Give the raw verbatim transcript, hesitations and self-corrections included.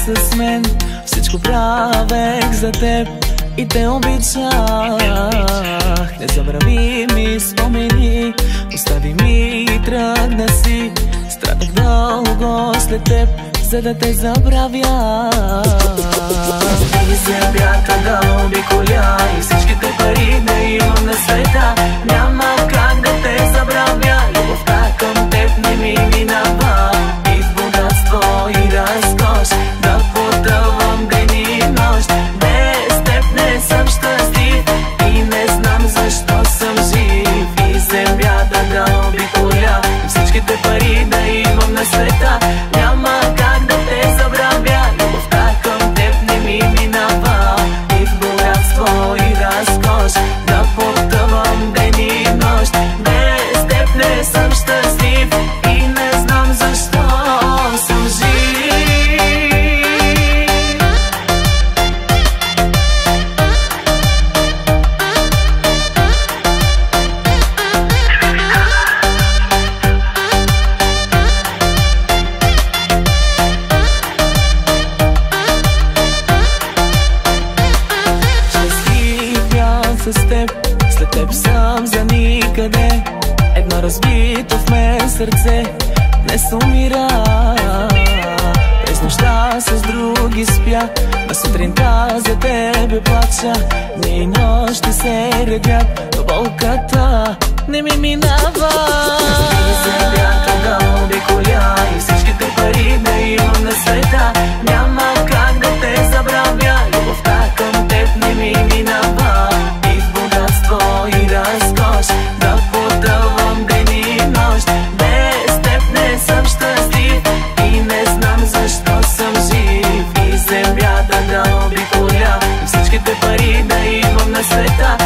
с мен. Всичко правех за теб и те обичах. Незабравими спомени остави ми и тръгна си. Страдах дълго след теб, за да те забравя. И земята да обиколя и всичките пари да имам на света. Няма как да те забравя, любовта към теб не ми минава. И в богатство и разкош да потъвам ден и нощ. Без теб не съм щастлив и не знам защо съм жив. И земята да обиколя и всичките пари да имам на света. Няма как да те забравя, любовта към теб не ми минава. И в богатство и разкош да потъвам ден и нощ. Без теб не съм щастлив и не знам защо съм жив. С теб, след теб съм за никъде. Едно разбито в мен сърце днес умира. През нощта с други спя, на сутринта за тебе плача. Дни и нощи се редят, но болката не ми минава. И земята да обиколя и всичките пари да имам на света. Няма как да те забравя, любовта към теб не ми минава. И разкош да потъвам ден и нощ. Без теб не съм щастлив и не знам защо съм жив. И земята да обиколя и всичките пари да имам на света.